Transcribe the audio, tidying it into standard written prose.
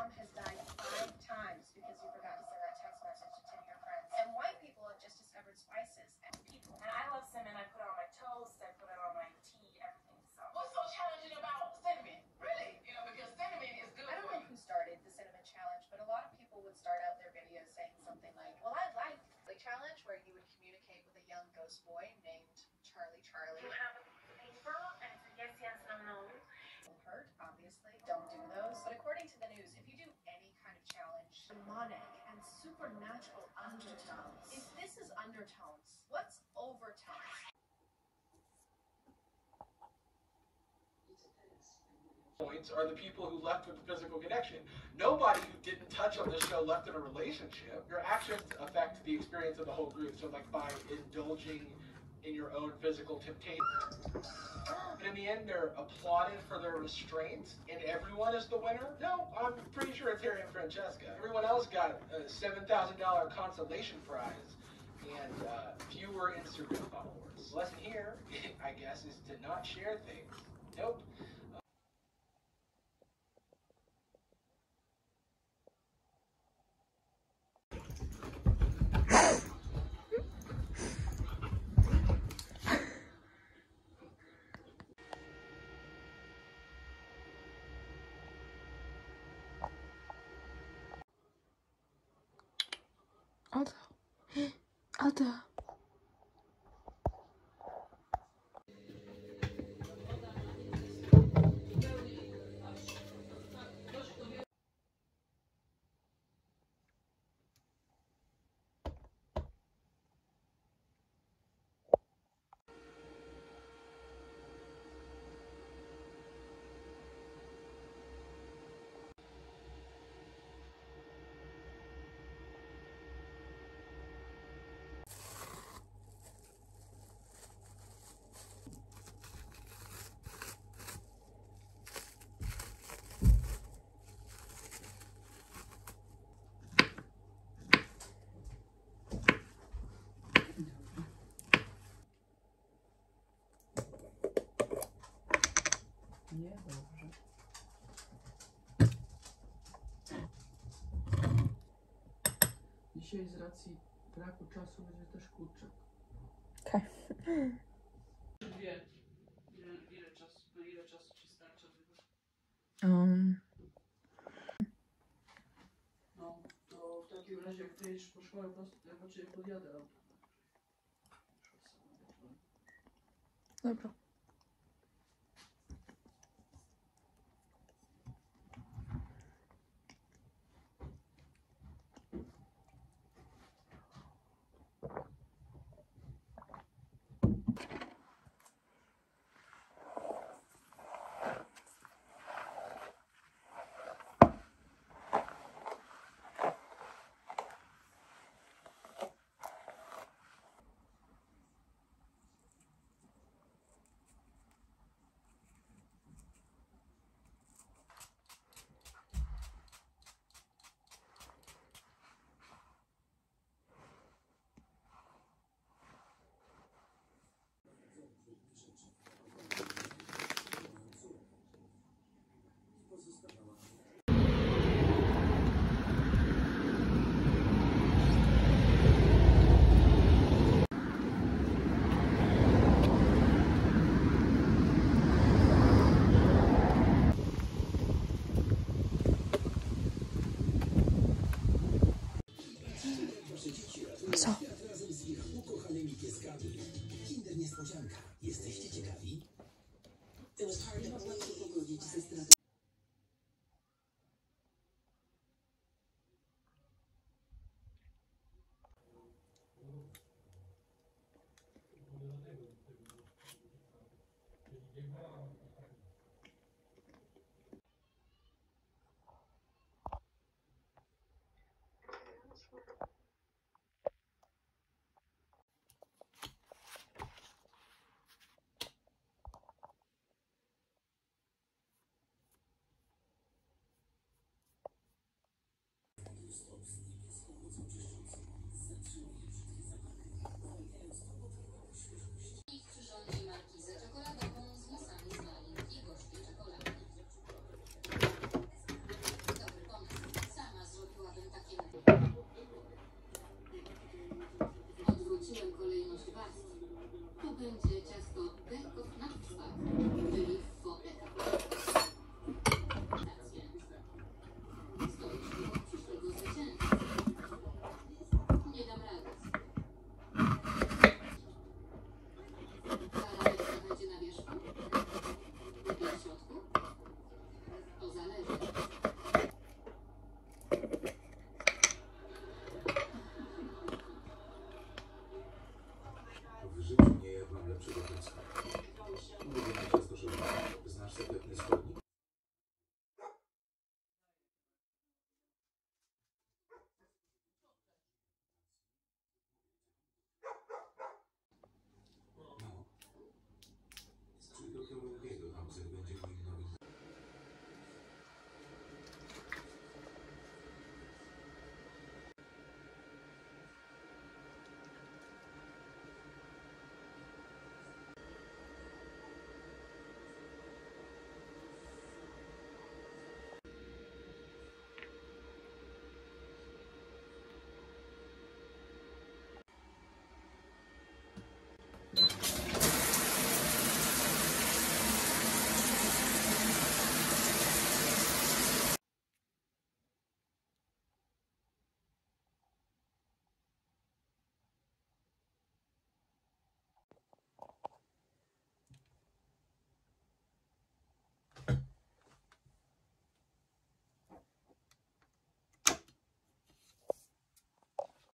mom has died 5 times because you forgot to send that text message to 10 of your friends. And white people have just discovered spices and people. And I love cinnamon. I put it on my toast. I put it on my tea, everything. So what's so challenging about cinnamon? Really? You know, because cinnamon is good. I don't know who started the cinnamon challenge, but a lot of people would start out their videos saying something like, well, I like the challenge where you would communicate with a young ghost boy named Charlie. You have a paper and it's a yes, yes, no, no. Hurt, obviously. Don't do those. But according to the news, if you do any kind of challenge, demonic and supernatural undertones. If this is undertones, what's overtones? Points are the people who left with the physical connection. Nobody who didn't touch on this show left in a relationship. Your actions affect the experience of the whole group. So like by indulging in your own physical temptation. And in the end, they're applauded for their restraint, and everyone is the winner? No, I'm pretty sure it's Harry and Francesca. Everyone else got a $7,000 consolation prize and fewer Instagram followers. The lesson here, I guess, is to not share things. Nope. Ada. Niedobrze. Dzisiaj z racji braku czasu będzie też kurczak. Okay. Wie, ile czasu ci starcza? No, to w takim razie jak ty jedziesz po szkołę, po prostu ja patrzę, podjadę auto. Dobra. Co? Razem z ich ukochanymi pieskami. Kinder niespodzianka. Jesteście ciekawi? Nie można się pogodzić ze stratą. authentic.